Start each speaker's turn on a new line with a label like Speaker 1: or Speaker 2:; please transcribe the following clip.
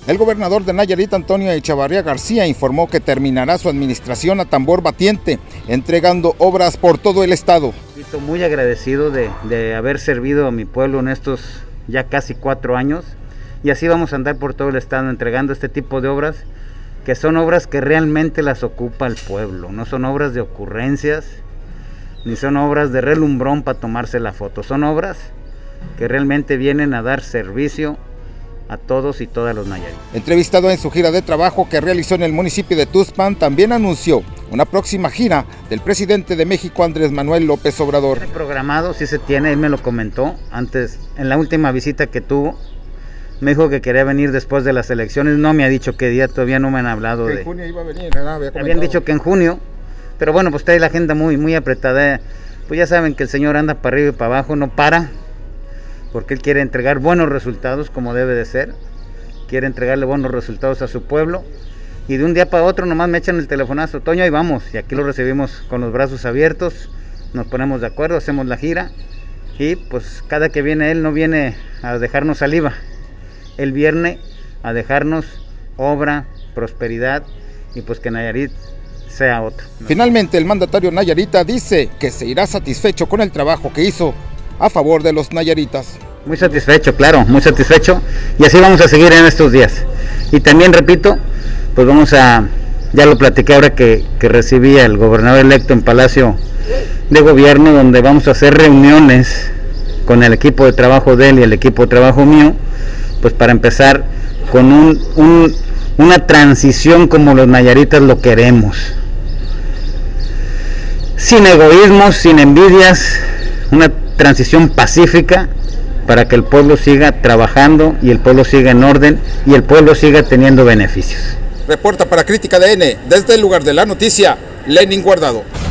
Speaker 1: El gobernador de Nayarit, Antonio Echavarría García, informó que terminará su administración a tambor batiente, entregando obras por todo el estado.
Speaker 2: Estoy muy agradecido de haber servido a mi pueblo en estos ya casi 4 años, y así vamos a andar por todo el estado entregando este tipo de obras, que son obras que realmente las ocupa el pueblo, no son obras de ocurrencias, ni son obras de relumbrón para tomarse la foto, son obras que realmente vienen a dar servicio a todos y todas los nayaritas.
Speaker 1: Entrevistado en su gira de trabajo que realizó en el municipio de Tuxpan, también anunció una próxima gira del presidente de México, Andrés Manuel López Obrador.
Speaker 2: Programado, sí se tiene, él me lo comentó antes, en la última visita que tuvo, me dijo que quería venir después de las elecciones, no me ha dicho qué día, todavía no me han hablado de...
Speaker 1: En junio iba a venir, ¿verdad?
Speaker 2: Habían dicho que en junio, pero bueno, pues trae la agenda muy apretada, pues ya saben que el señor anda para arriba y para abajo, no para, porque él quiere entregar buenos resultados como debe de ser, quiere entregarle buenos resultados a su pueblo, y de un día para otro nomás me echan el telefonazo, Toño, ahí vamos, y aquí lo recibimos con los brazos abiertos, nos ponemos de acuerdo, hacemos la gira, y pues cada que viene él no viene a dejarnos saliva, él viene a dejarnos obra, prosperidad, y pues que Nayarit sea otro.
Speaker 1: Finalmente, el mandatario nayarita dice que se irá satisfecho con el trabajo que hizo a favor de los nayaritas.
Speaker 2: Muy satisfecho, claro, muy satisfecho, y así vamos a seguir en estos días. Y también repito, pues vamos a, ya lo platiqué ahora que recibí al gobernador electo en Palacio de Gobierno, donde vamos a hacer reuniones con el equipo de trabajo de él y el equipo de trabajo mío, pues para empezar con una transición como los nayaritas lo queremos. Sin egoísmos, sin envidias, una transición pacífica para que el pueblo siga trabajando y el pueblo siga en orden y el pueblo siga teniendo beneficios.
Speaker 1: Reporta para Crítica DN desde el lugar de la noticia, Lenin Guardado.